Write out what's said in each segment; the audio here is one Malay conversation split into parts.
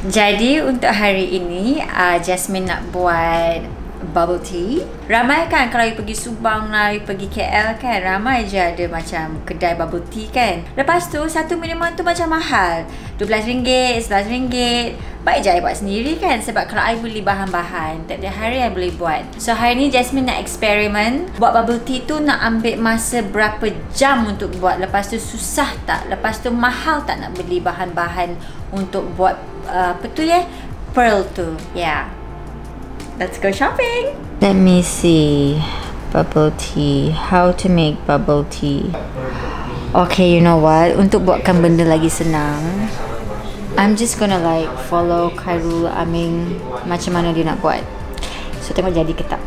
Jadi untuk hari ini Jasmine nak buat bubble tea. Ramai kan kalau you pergi Subang lah, you pergi KL kan, ramai je ada macam kedai bubble tea kan. Lepas tu satu minuman tu macam mahal, RM12, RM11. Baik je I buat sendiri kan, sebab kalau I beli bahan-bahan tiap-tiap hari I boleh buat. So hari ni Jasmine nak eksperimen buat bubble tea tu nak ambil masa berapa jam untuk buat. Lepas tu susah tak? Lepas tu mahal tak nak beli bahan-bahan untuk buat apa tu ya? Pearl tu. Yeah. Let's go shopping. Let me see. Bubble tea. How to make bubble tea. Okay, you know what? Untuk buatkan benda lagi senang, I'm just gonna like follow Khairul Aming macam mana dia nak buat. So tengok jadi ke tak.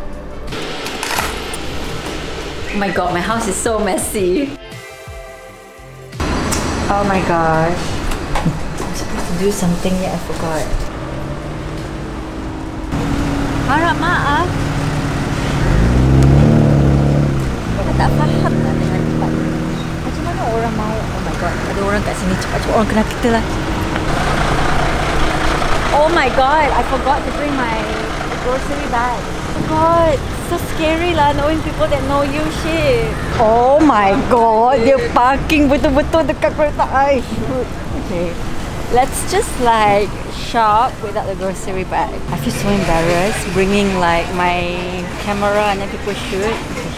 Oh my god, my house is so messy. Oh my gosh. I'm supposed to do something yet, I forgot. Harap maaf. Saya tak faham lah dengan tempat ni. Macam mana orang mau? Oh my god, ada orang kat sini. Cepat-cepat orang kenal kita lah. Oh my god, I forgot to bring my grocery bag. Oh god, so scary lah knowing people that know you shit. Oh my god, dia parking betul-betul dekat kereta I. Okay, let's just like shop without the grocery bag. I feel so embarrassed bringing like my camera and then people shoot.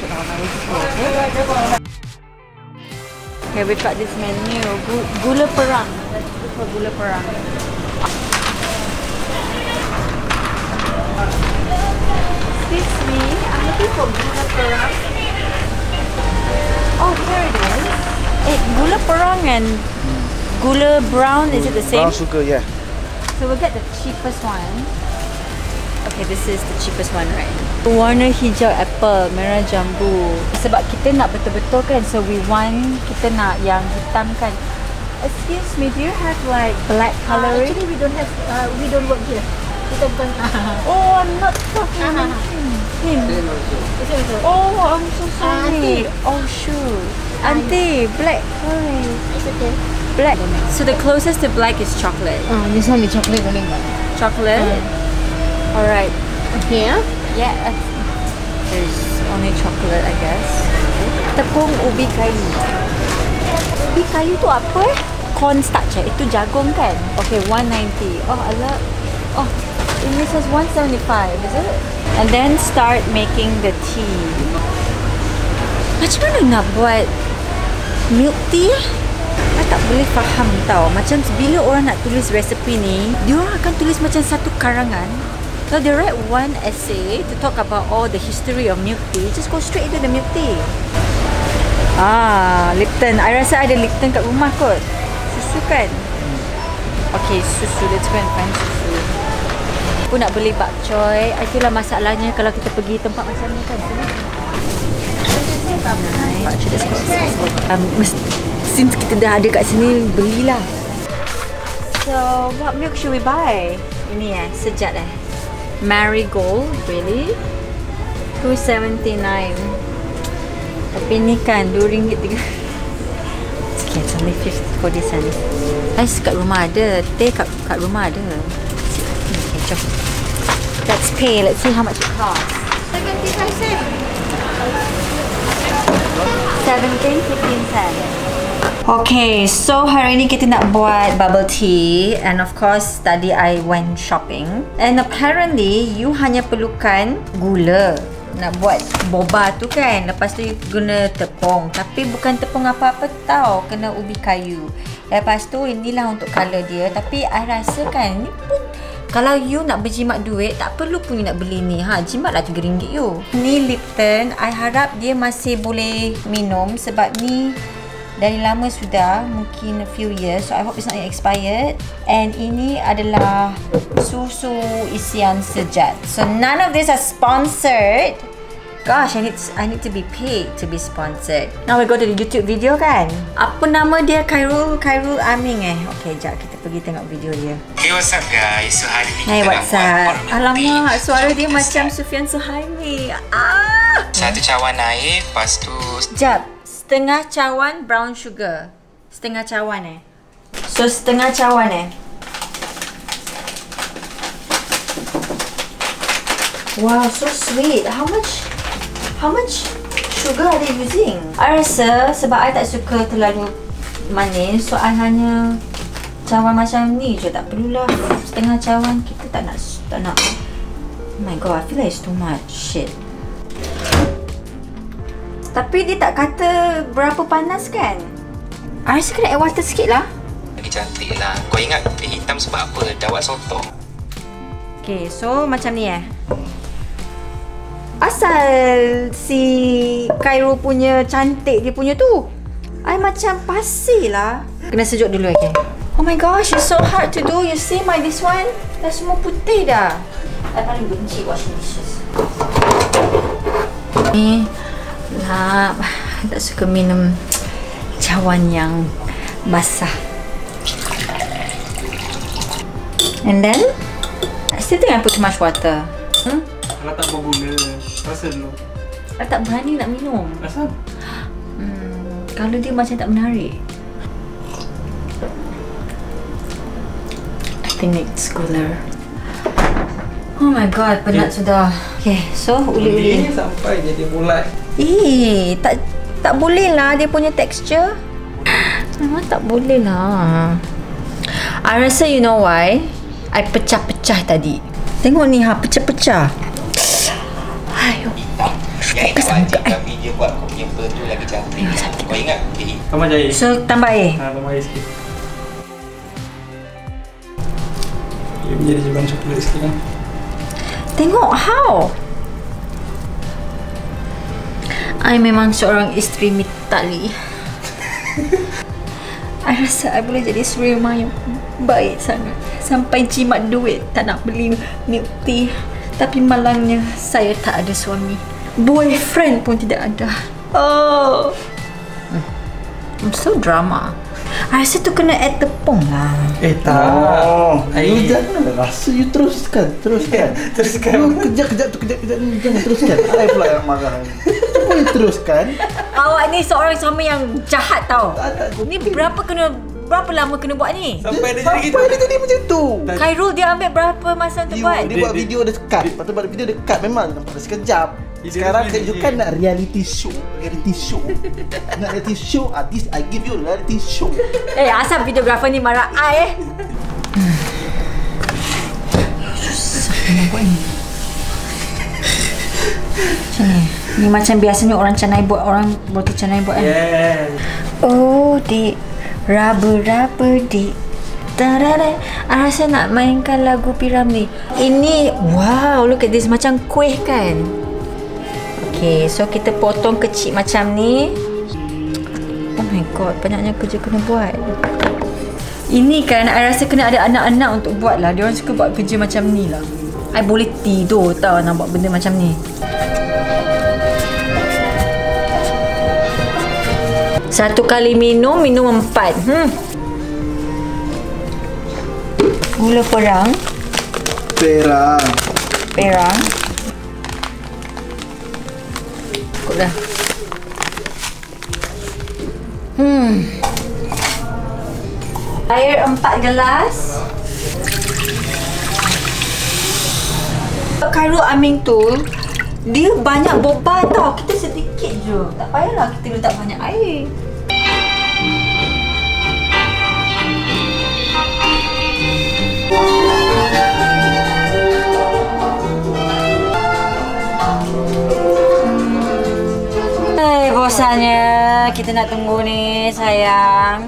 Okay, we've got this menu. Gula perang. Let's go for gula perang. Excuse me, I'm looking for gula perang. Oh, here it is. Gula perang and gula brown, is it the same? Brown sugar, yeah. So we'll get the cheapest one. Okay, this is the cheapest one, right? Warna hijau apple, merah jambu. Sebab kita nak betul-betul kan, so we want, kita nak yang hitam kan. Excuse me, do you have like black coloring? Actually, we don't have. We don't work here. Kita bukan. Oh, I'm not talking him. Oh, I'm so sorry. Oh shoot, Auntie, black. Sorry. It's okay. Black. So the closest to black is chocolate. This one is chocolate boleh tak? Chocolate. Alright. Okay, ya. Yeah. There's only chocolate, I guess. Tepung ubi kayu. Ubi kayu tu apa eh? Cornstarch eh? Itu jagung kan? Okay, 190. Oh, alah. Oh, ini says 175, is it? And then start making the tea. Macam mana nak buat milk tea? I tak boleh faham tau. Macam bila orang nak tulis resepi ni, dia orang akan tulis macam satu karangan. So they write one essay to talk about all the history of milk tea. Just go straight into the milk tea. Lipton. I rasa ada Lipton kat rumah kot. Susu kan? Okay, susu. Let's go and find susu. Aku nak beli bak choy. Itulah masalahnya kalau kita pergi tempat macam ni kan. Bak choy dah since kita dah ada kat sini, belilah. So, what milk should we buy? Ini sejat Marigold, really? $2.79. Tapi ni kan RM2.3. Okay, it's only 50 for this one. Ais kat rumah ada, teh kat rumah ada. Okay, jom. Let's pay. Let's see how much it costs. 75 cents. 17.15 cents. Okay, so hari ni kita nak buat bubble tea, and of course tadi I went shopping, and apparently you hanya perlukan gula nak buat boba tu kan. Lepas tu you guna tepung, tapi bukan tepung apa-apa tau, kena ubi kayu. Lepas tu inilah untuk colour dia, tapi I rasa kan ni pun kalau you nak berjimat duit, tak perlu pun you nak beli ni. Jimatlah RM3 you. Ni Lipton, I harap dia masih boleh minum sebab ni dari lama sudah, mungkin a few years, so I hope it's not expired. And ini adalah susu isian sejat. So none of this are sponsored. Gosh, I need to be paid to be sponsored. Now we go to the YouTube video kan? Apa nama dia? Khairul Aming Okay, jap kita pergi tengok video dia. Hey, what's up guys? So hari ni Hey, kita what's nak up? buat Alamak, suara dia Jom kita macam start. Sufian Suhaimi. Satu cawan air, lepas tu Jap, setengah cawan brown sugar. Setengah cawan So setengah cawan Wow, so sweet. How much sugar are they using? I rasa sebab I tak suka terlalu manis, so I hanya cawan macam ni je. Tak perlulah setengah cawan. Kita tak nak. Oh my god, I feel like it's too much. Shit. Tapi dia tak kata berapa panas kan? I rasa kena add water sikit lah. Lagi cantik lah. Kau ingat dia hitam sebab apa? Dah buat soto. Okay, so macam ni Asal si Cairo punya cantik dia punya tu, I macam pasir lah. Kena sejuk dulu, okay? Oh my gosh, it's so hard to do. You see my this one? Dah semua putih dah. I paling benci washing dishes. Ni lah, tak suka minum cawan yang basah. And then I still think I put too much water. Kalau tak berguna, rasa dulu. I tak berani nak minum. Rasa? Kalau dia macam tak menarik. I think it's cooler. Oh my god, penat sudah. Okay, so uli-uli. Ini sampai jadi bulat. Tak boleh lah dia punya texture. Tak boleh lah. I rasa you know why? I pecah-pecah tadi. Tengok ni pecah-pecah. Ayo. Yang tak wajibkan video buat kau punya ber tu lagi cantik. Kau ingat dia hitam. Tambah air. So tambah air. Tambah air sikit. Dia menjadi jubang coklat sikit lah. Tengok how. I memang seorang isteri mitali. I rasa I boleh jadi isteri rumah yang baik sangat. Sampai jimat duit tak nak beli milk tea. Tapi malangnya saya tak ada suami. Boyfriend pun tidak ada. Oh, I'm so drama. I rasa tu kena add tepung lah. Tak. You jangan rasa, you teruskan. Teruskan. You kejap ni, jangan teruskan. I pula yang marah. Cuba you teruskan. Awak ni seorang suami yang jahat tau. Ni berapa lama kena buat ni? Sampai dia jadi macam tu. Khairul dia ambil berapa masa untuk buat? Dia buat video dia cut. Lepas tu buat video dia cut memang nampak sekejap. Sekarang you kan nak reality show. Nak reality show, artis I give you reality show. Asal videographer ni marah I susah nak buat ni. Macam ni. Ni macam biasanya orang canai buat, orang roti canai buat kan? Yeah. Oh, dik. Raba-raba, dik. Tarara. I rasa nak mainkan lagu Piram ni. Ini, wow, look at this. Macam kuih kan? Okay, so kita potong kecil macam ni. Oh my god, banyaknya kerja kena buat. Ini kan, I rasa kena ada anak-anak untuk buat lah. Diorang suka buat kerja macam ni lah. I boleh tidur tau nak buat benda macam ni. Satu kali minum 4. Gula perang. Cukup dah. Air 4 gelas. Khairul Amin tu, dia banyak boba tau. Kita sedikit je. Tak payahlah kita letak banyak air. Bosannya kita nak tunggu ni sayang.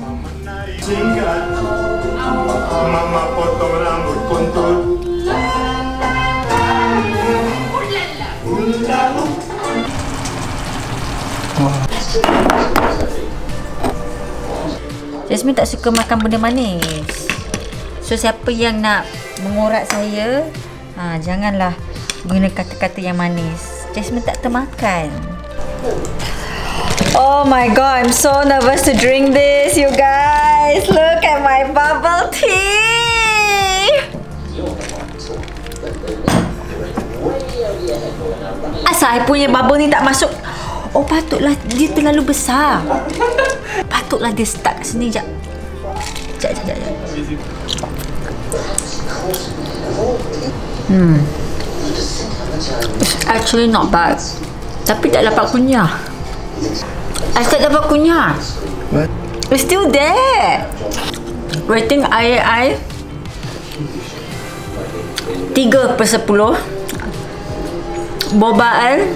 Mama potong rambut kuntul. Jasmine tak suka makan benda manis. So siapa yang nak mengorak saya, janganlah guna kata-kata yang manis. Jasmine tak termakan. Oh my god, I'm so nervous to drink this, you guys. Look at my bubble tea. Asal I punya bubble ni tak masuk. Oh, patutlah dia terlalu besar. Patutlah dia start kat sini. Sekejap. actually not bad. Tapi tak dapat kunyah. I tak dapat kunyah. What? It's still there. Rating air I 3/10. Boba I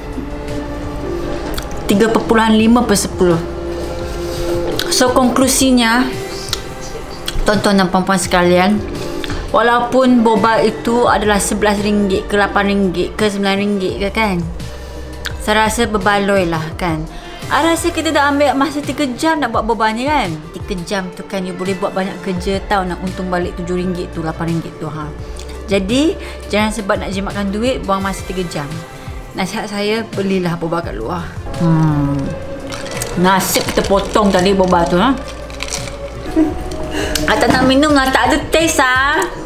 3.5/10. So konklusinya, tuan-tuan dan puan-puan sekalian, walaupun boba itu adalah RM11 ke RM8 ke RM9 ke kan, saya rasa berbaloi lah kan. I rasa kita dah ambil masa 3 jam nak buat boba ni kan. 3 jam tu kan you boleh buat banyak kerja tau, nak untung balik RM7 tu, RM8 tu ha. Jadi jangan sebab nak jimatkan duit buang masa 3 jam. Nasihat saya, belilah boba kat luar. Nasib kita potong tadi boba tu ha. Tak nak minum lah, tak ada taste ah.